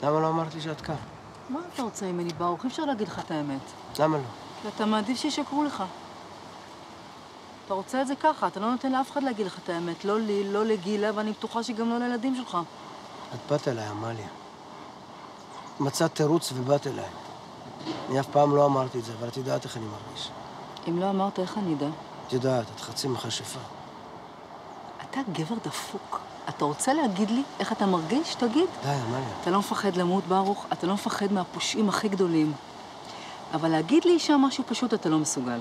למה לא אמרת לי שאת כאן? מה אתה רוצה ממני, ברוך? אי אפשר להגיד לך את האמת. למה לא? כי אתה מעדיף שישקרו לך. אתה רוצה את זה ככה, אתה לא נותן לאף אחד להגיד לך את האמת. לא לי, לא לגילה, ואני בטוחה שגם לא לילדים שלך. את באת אליי, עמליה. מצאת תירוץ ובאת אליי. אני אף פעם לא אמרתי את זה, אבל את יודעת איך אני מרגיש. אם לא אמרת, איך אני אדע? את יודעת, את חצי מכשפה. אתה גבר דפוק. אתה רוצה להגיד לי איך אתה מרגיש? תגיד. די, עמליה. אתה לא מפחד למות, ברוך. אתה לא מפחד מהפושעים הכי גדולים. אבל להגיד לי אישה משהו פשוט אתה לא מסוגל.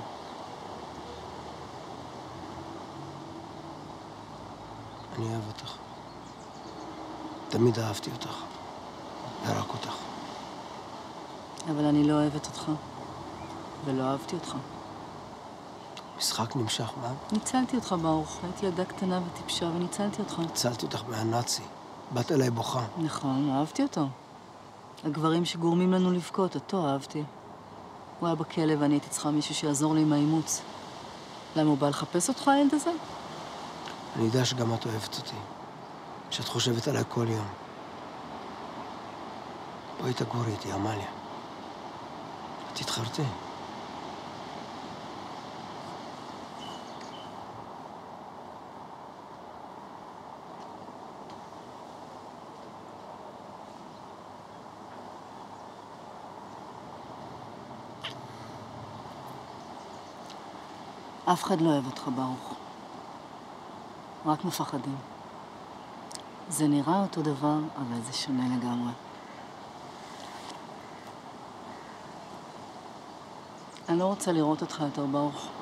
אני אוהב אותך. תמיד אהבתי אותך. ורק אותך. אבל אני לא אוהבת אותך. ולא אהבתי אותך. משחק נמשך, מה? ניצלתי אותך, ברוך. הייתי ילדה קטנה וטיפשה וניצלתי אותך. ניצלתי אותך מהנאצי. באת אליי בוכה. נכון, אהבתי אותו. הגברים שגורמים לנו לבכות, אותו אהבתי. הוא היה בכלא ואני הייתי צריכה מישהו שיעזור לי עם האימוץ. למה הוא בא לחפש אותך, הילד הזה? אני יודע שגם את אוהבת אותי. שאת חושבת עליי כל יום. בואי תגורי איתי, עמליה. תתחרטי. אף אחד לא אוהב אותך, ברוך. רק מפחדים. זה נראה אותו דבר, אבל זה שונה לגמרי. אני לא רוצה לראות אותך יותר, ברוך.